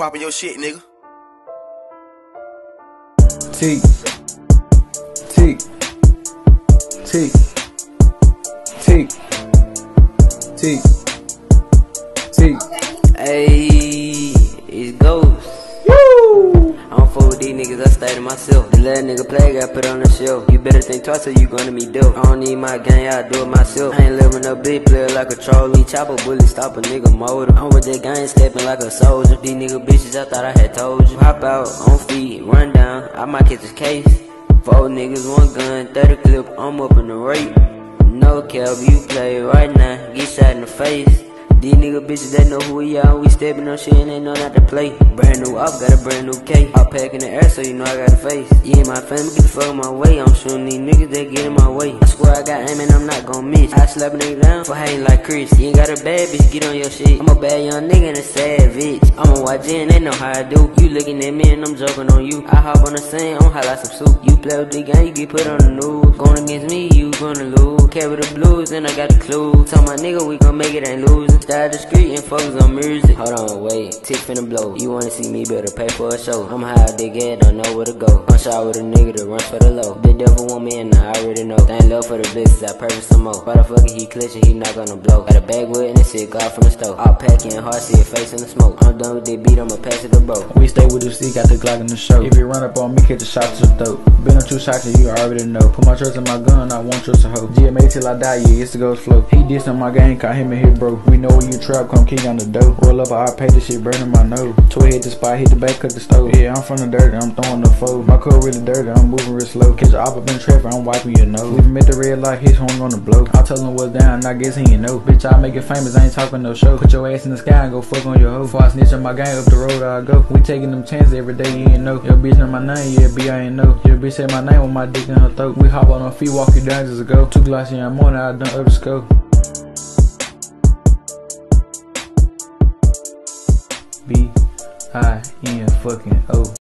poppin' your shit, nigga. Tick, tick, tick, tick, tick, tick. Ayy, it's Ghost. Woo! I don't fuck with these niggas, I stay to myself. The last nigga play, got put on the shelf. You better think twice or you gonna be dealt. I don't need my gang, I do it myself. I ain't living a big player like a trolley. Chop a bullet, stop a nigga motor. I'm with that gang, stepping like a soldier. These nigga bitches, I thought I had told you. Hop out, on feet, run down, I might catch this case. 4 niggas, 1 gun, 30 clip, I'm up in the rate. No cap, you play right now, get shot in the face. These nigga bitches that know who we are, we steppin' on shit and they know not to play. Brand new up, got a brand new K. I'll pack in the air so you know I got a face. Yeah, my family get the fuck in my way. I'm shooting these niggas that get in my way. I swear I got aim and I'm not gon' miss. I slap a nigga down for hating like Chris. You ain't got a bad bitch, get on your shit. I'm a bad young nigga and a savage. I'm a YG and they know how I do. You looking at me and I'm joking on you. I hop on the scene, I'm hot like some soup. You play with the game, you get put on the news. Going against me, you gonna lose. Carry the blues and I got the clues. Tell my nigga we gon' make it, ain't losing. Style the street and focus on music. Hold on, wait, tick finna blow. You wanna see me, better pay for a show. I'm high, dig it, don't know where to go. I'm shot with a nigga to run for the low. The devil want me and I already know. Thank love for the blessings, I purpose some more. Motherfucker, he clutching, he not gonna blow. Got a bag with and this shit got from the stove. All packing hard, see a face in the smoke. I'm done with that beat, I'ma pass it to bro. We stay with the stick, got the Glock in the show. If you run up on me, catch a shot to the throat. Been on 2 shots and you already know. Put my trust in my gun, I won't trust a hoe. GMA till I die, yeah, it's the Ghost flow. He dissed on my gang, caught him and hit bro. We know when you trap, come kick on the dough. Roll up, I pay this shit, burning my nose. 12 hit the spot, hit the back, cut the stove. Yeah, I'm from the dirt, I'm throwing the foe. My car really dirty, I'm moving real slow. Catch a op up in traffic, I'm wiping your nose. We met the red light, his horn gonna blow. I tell him what's down, I guess he ain't know. Bitch, I make it famous, I ain't talking no show. Put your ass in the sky and go fuck on your hoe. Before I snitch on my gang, up the road I go. We taking them chances every day, you ain't know. Your bitch know my name, yeah, B, I ain't know. Your bitch say my name with my dick in her throat. We hop on her feet, walk you down just ago. 2 glasses in the morning, I done up the scope. B-I-N fucking O.